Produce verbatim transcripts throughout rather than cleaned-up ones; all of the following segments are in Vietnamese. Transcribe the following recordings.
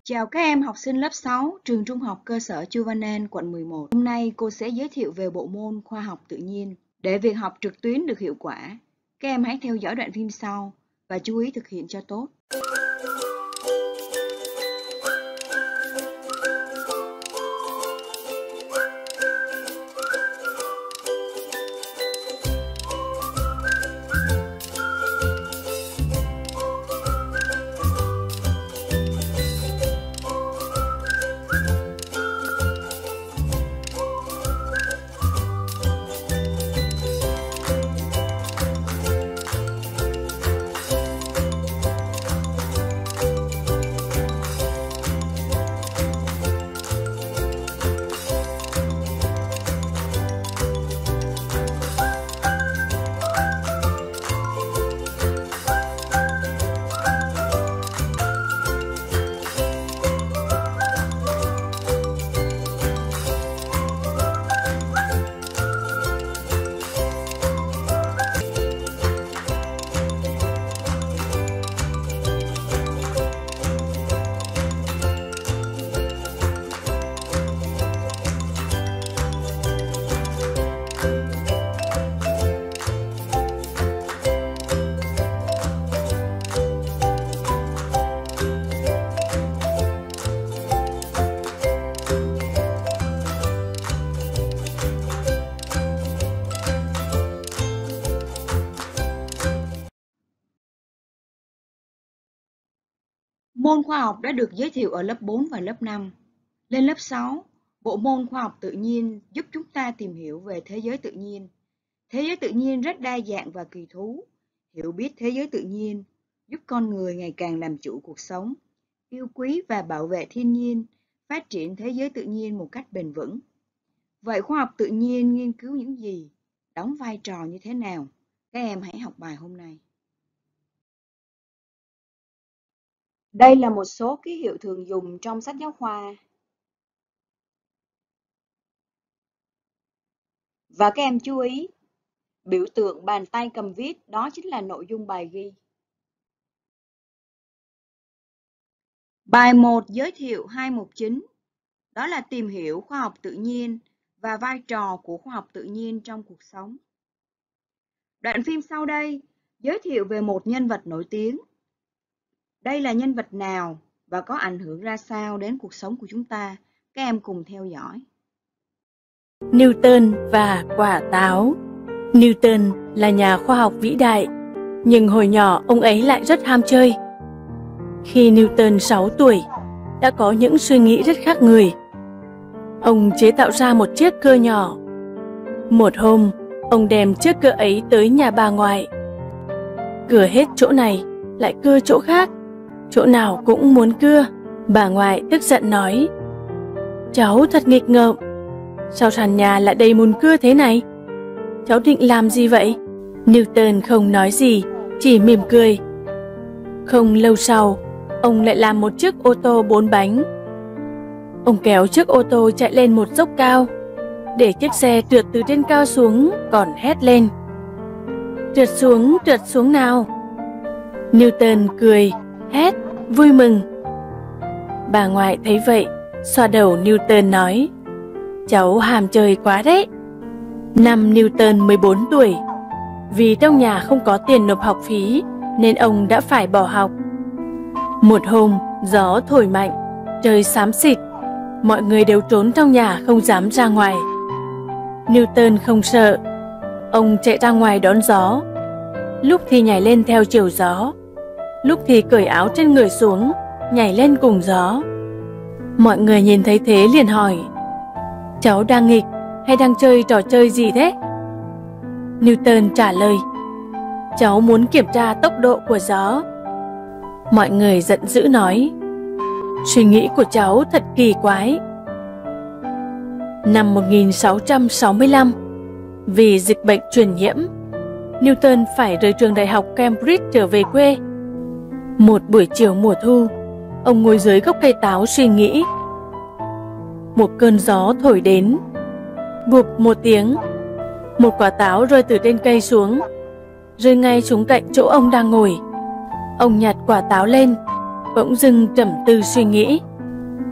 Chào các em học sinh lớp sáu, trường Trung học cơ sở Chu Văn An, quận mười một. Hôm nay cô sẽ giới thiệu về bộ môn khoa học tự nhiên. Để việc học trực tuyến được hiệu quả, các em hãy theo dõi đoạn phim sau và chú ý thực hiện cho tốt. Môn khoa học đã được giới thiệu ở lớp bốn và lớp năm. Lên lớp sáu, bộ môn khoa học tự nhiên giúp chúng ta tìm hiểu về thế giới tự nhiên. Thế giới tự nhiên rất đa dạng và kỳ thú. Hiểu biết thế giới tự nhiên giúp con người ngày càng làm chủ cuộc sống, yêu quý và bảo vệ thiên nhiên, phát triển thế giới tự nhiên một cách bền vững. Vậy khoa học tự nhiên nghiên cứu những gì? Đóng vai trò như thế nào? Các em hãy học bài hôm nay. Đây là một số ký hiệu thường dùng trong sách giáo khoa. Và các em chú ý, biểu tượng bàn tay cầm viết đó chính là nội dung bài ghi. Bài một giới thiệu hai mục chính, đó là tìm hiểu khoa học tự nhiên và vai trò của khoa học tự nhiên trong cuộc sống. Đoạn phim sau đây giới thiệu về một nhân vật nổi tiếng. Đây là nhân vật nào và có ảnh hưởng ra sao đến cuộc sống của chúng ta? Các em cùng theo dõi. Newton và quả táo. Newton là nhà khoa học vĩ đại, nhưng hồi nhỏ ông ấy lại rất ham chơi. Khi Newton sáu tuổi, đã có những suy nghĩ rất khác người. Ông chế tạo ra một chiếc cưa nhỏ. Một hôm, ông đem chiếc cưa ấy tới nhà bà ngoại. Cưa hết chỗ này, lại cưa chỗ khác, chỗ nào cũng muốn cưa. Bà ngoại tức giận nói: "Cháu thật nghịch ngợm, sao sàn nhà lại đầy mùn cưa thế này? Cháu định làm gì vậy?" Newton không nói gì, chỉ mỉm cười. Không lâu sau, ông lại làm một chiếc ô tô bốn bánh. Ông kéo chiếc ô tô chạy lên một dốc cao, để chiếc xe trượt từ trên cao xuống, còn hét lên: "Trượt xuống, trượt xuống nào!" Newton cười, hét, vui mừng. Bà ngoại thấy vậy, xoa đầu Newton nói: "Cháu ham chơi quá đấy." Năm Newton mười bốn tuổi, vì trong nhà không có tiền nộp học phí, nên ông đã phải bỏ học. Một hôm, gió thổi mạnh, trời xám xịt, mọi người đều trốn trong nhà không dám ra ngoài. Newton không sợ, ông chạy ra ngoài đón gió. Lúc thì nhảy lên theo chiều gió, lúc thì cởi áo trên người xuống, nhảy lên cùng gió. Mọi người nhìn thấy thế liền hỏi: "Cháu đang nghịch hay đang chơi trò chơi gì thế?" Newton trả lời: "Cháu muốn kiểm tra tốc độ của gió." Mọi người giận dữ nói: "Suy nghĩ của cháu thật kỳ quái." Năm một nghìn sáu trăm sáu mươi lăm, vì dịch bệnh truyền nhiễm, Newton phải rời trường đại học Cambridge trở về quê. Một buổi chiều mùa thu, ông ngồi dưới gốc cây táo suy nghĩ. Một cơn gió thổi đến, bụp một tiếng, một quả táo rơi từ trên cây xuống, rơi ngay xuống cạnh chỗ ông đang ngồi. Ông nhặt quả táo lên, bỗng dưng trầm tư suy nghĩ.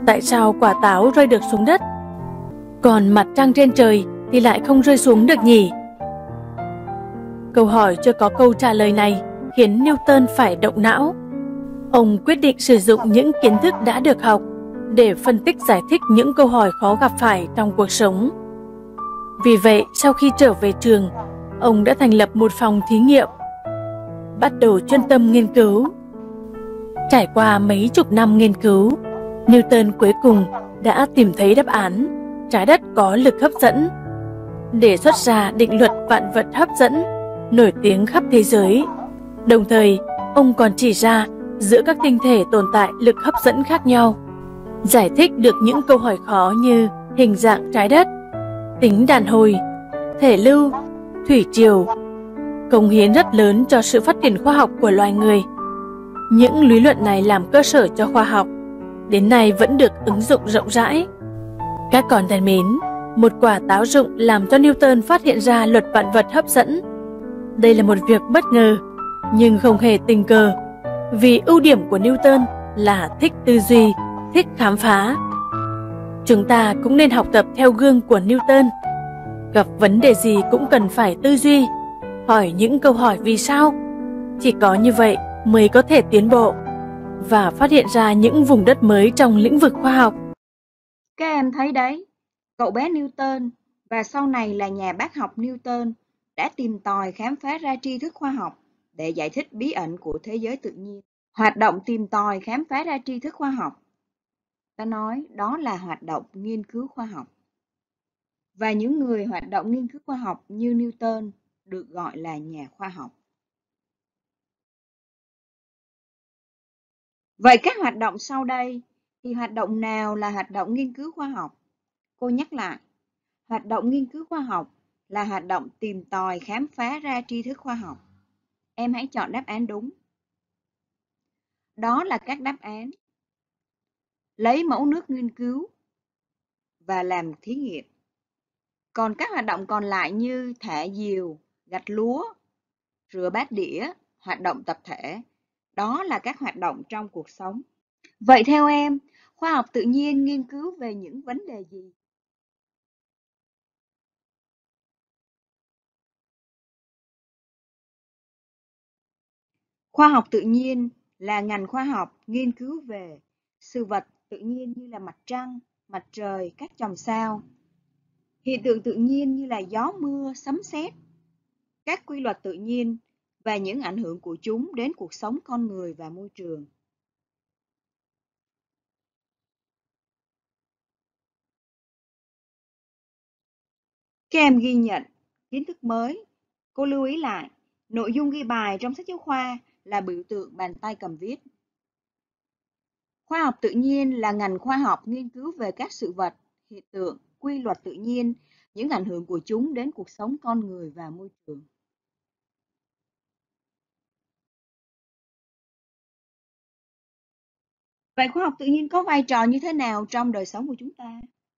tại sao quả táo rơi được xuống đất, còn mặt trăng trên trời thì lại không rơi xuống được nhỉ? Câu hỏi chưa có câu trả lời này khiến Newton phải động não. Ông quyết định sử dụng những kiến thức đã được học để phân tích giải thích những câu hỏi khó gặp phải trong cuộc sống. Vì vậy, sau khi trở về trường, ông đã thành lập một phòng thí nghiệm, bắt đầu chuyên tâm nghiên cứu. Trải qua mấy chục năm nghiên cứu, Newton cuối cùng đã tìm thấy đáp án trái đất có lực hấp dẫn, để xuất ra định luật vạn vật hấp dẫn nổi tiếng khắp thế giới. Đồng thời, ông còn chỉ ra giữa các tinh thể tồn tại lực hấp dẫn khác nhau, giải thích được những câu hỏi khó như hình dạng trái đất, tính đàn hồi, thể lưu, thủy triều, cống hiến rất lớn cho sự phát triển khoa học của loài người. Những lý luận này làm cơ sở cho khoa học, đến nay vẫn được ứng dụng rộng rãi. Các con thân mến, một quả táo rụng làm cho Newton phát hiện ra luật vạn vật hấp dẫn. Đây là một việc bất ngờ, nhưng không hề tình cờ, vì ưu điểm của Newton là thích tư duy, thích khám phá. Chúng ta cũng nên học tập theo gương của Newton. Gặp vấn đề gì cũng cần phải tư duy, hỏi những câu hỏi vì sao. Chỉ có như vậy mới có thể tiến bộ và phát hiện ra những vùng đất mới trong lĩnh vực khoa học. Các em thấy đấy, cậu bé Newton và sau này là nhà bác học Newton đã tìm tòi khám phá ra tri thức khoa học để giải thích bí ẩn của thế giới tự nhiên. Hoạt động tìm tòi khám phá ra tri thức khoa học, ta nói đó là hoạt động nghiên cứu khoa học. Và những người hoạt động nghiên cứu khoa học như Newton được gọi là nhà khoa học. Vậy các hoạt động sau đây thì hoạt động nào là hoạt động nghiên cứu khoa học? Cô nhắc lại, hoạt động nghiên cứu khoa học là hoạt động tìm tòi khám phá ra tri thức khoa học. Em hãy chọn đáp án đúng. Đó là các đáp án: lấy mẫu nước nghiên cứu và làm thí nghiệm. Còn các hoạt động còn lại như thả diều, gặt lúa, rửa bát đĩa, hoạt động tập thể, đó là các hoạt động trong cuộc sống. Vậy theo em, khoa học tự nhiên nghiên cứu về những vấn đề gì? Khoa học tự nhiên là ngành khoa học nghiên cứu về sự vật tự nhiên như là mặt trăng, mặt trời, các chòm sao, hiện tượng tự nhiên như là gió mưa, sấm sét, các quy luật tự nhiên và những ảnh hưởng của chúng đến cuộc sống con người và môi trường. Các em ghi nhận kiến thức mới. Cô lưu ý lại, nội dung ghi bài trong sách giáo khoa là biểu tượng bàn tay cầm viết. Khoa học tự nhiên là ngành khoa học nghiên cứu về các sự vật, hiện tượng, quy luật tự nhiên, những ảnh hưởng của chúng đến cuộc sống con người và môi trường. Vậy khoa học tự nhiên có vai trò như thế nào trong đời sống của chúng ta?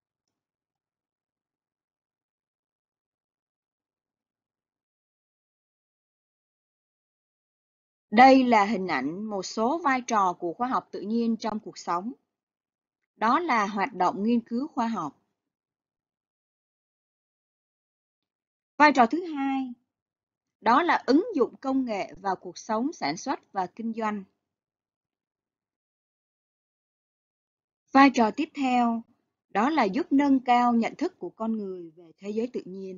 Đây là hình ảnh một số vai trò của khoa học tự nhiên trong cuộc sống. Đó là hoạt động nghiên cứu khoa học. Vai trò thứ hai, đó là ứng dụng công nghệ vào cuộc sống sản xuất và kinh doanh. Vai trò tiếp theo, đó là giúp nâng cao nhận thức của con người về thế giới tự nhiên.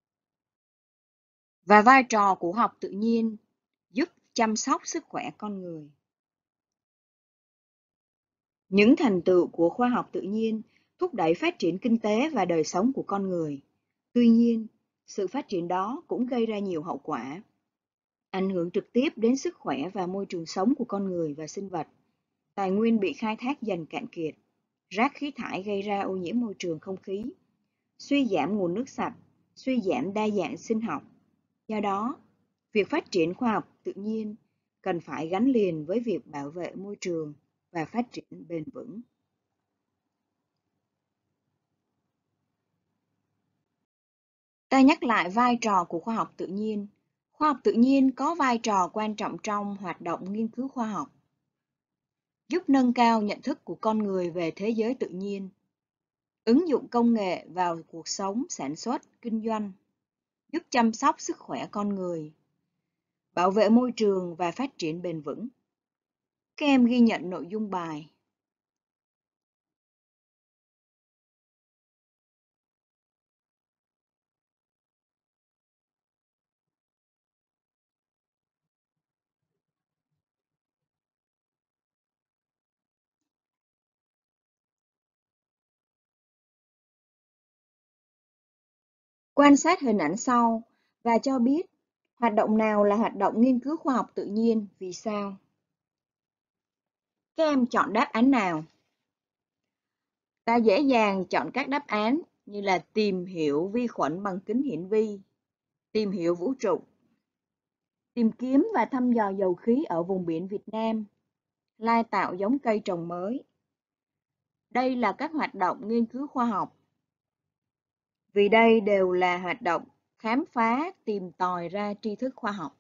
Và vai trò của học tự nhiên giúp chăm sóc sức khỏe con người. Những thành tựu của khoa học tự nhiên thúc đẩy phát triển kinh tế và đời sống của con người. Tuy nhiên, sự phát triển đó cũng gây ra nhiều hậu quả, ảnh hưởng trực tiếp đến sức khỏe và môi trường sống của con người và sinh vật. Tài nguyên bị khai thác dần cạn kiệt, rác khí thải gây ra ô nhiễm môi trường không khí, suy giảm nguồn nước sạch, suy giảm đa dạng sinh học. Do đó, việc phát triển khoa học tự nhiên cần phải gắn liền với việc bảo vệ môi trường và phát triển bền vững. Ta nhắc lại vai trò của khoa học tự nhiên. Khoa học tự nhiên có vai trò quan trọng trong hoạt động nghiên cứu khoa học. giúp nâng cao nhận thức của con người về thế giới tự nhiên, ứng dụng công nghệ vào cuộc sống, sản xuất, kinh doanh, giúp chăm sóc sức khỏe con người, bảo vệ môi trường và phát triển bền vững. Các em ghi nhận nội dung bài. Quan sát hình ảnh sau và cho biết hoạt động nào là hoạt động nghiên cứu khoa học tự nhiên, vì sao? Các em chọn đáp án nào? Ta dễ dàng chọn các đáp án như là tìm hiểu vi khuẩn bằng kính hiển vi, tìm hiểu vũ trụ, tìm kiếm và thăm dò dầu khí ở vùng biển Việt Nam, lai tạo giống cây trồng mới. Đây là các hoạt động nghiên cứu khoa học, vì đây đều là hoạt động khám phá, tìm tòi ra tri thức khoa học.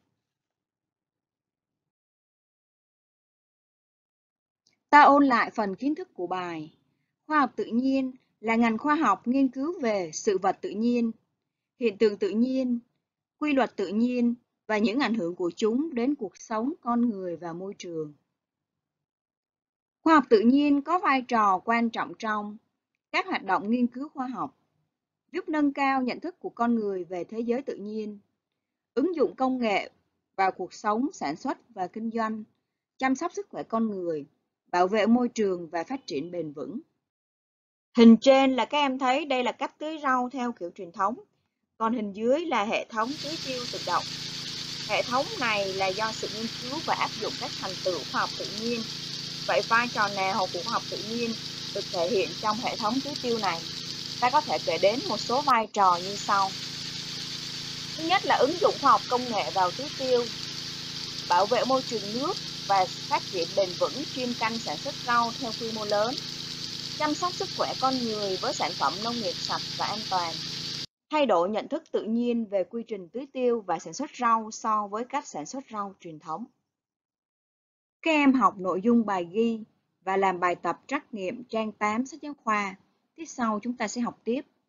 Ta ôn lại phần kiến thức của bài. Khoa học tự nhiên là ngành khoa học nghiên cứu về sự vật tự nhiên, hiện tượng tự nhiên, quy luật tự nhiên và những ảnh hưởng của chúng đến cuộc sống con người và môi trường. Khoa học tự nhiên có vai trò quan trọng trong các hoạt động nghiên cứu khoa học, giúp nâng cao nhận thức của con người về thế giới tự nhiên, ứng dụng công nghệ vào cuộc sống, sản xuất và kinh doanh, chăm sóc sức khỏe con người, bảo vệ môi trường và phát triển bền vững. Hình trên là các em thấy đây là cách tưới rau theo kiểu truyền thống, còn hình dưới là hệ thống tưới tiêu tự động. Hệ thống này là do sự nghiên cứu và áp dụng các thành tựu khoa học tự nhiên. Vậy vai trò nào của khoa học tự nhiên được thể hiện trong hệ thống tưới tiêu này? Ta có thể kể đến một số vai trò như sau. Thứ nhất là ứng dụng khoa học công nghệ vào tưới tiêu, bảo vệ môi trường nước và phát triển bền vững chuyên canh sản xuất rau theo quy mô lớn, chăm sóc sức khỏe con người với sản phẩm nông nghiệp sạch và an toàn, thay đổi nhận thức tự nhiên về quy trình tưới tiêu và sản xuất rau so với cách sản xuất rau truyền thống. Các em học nội dung bài ghi và làm bài tập trắc nghiệm trang tám sách giáo khoa. Tiết sau chúng ta sẽ học tiếp.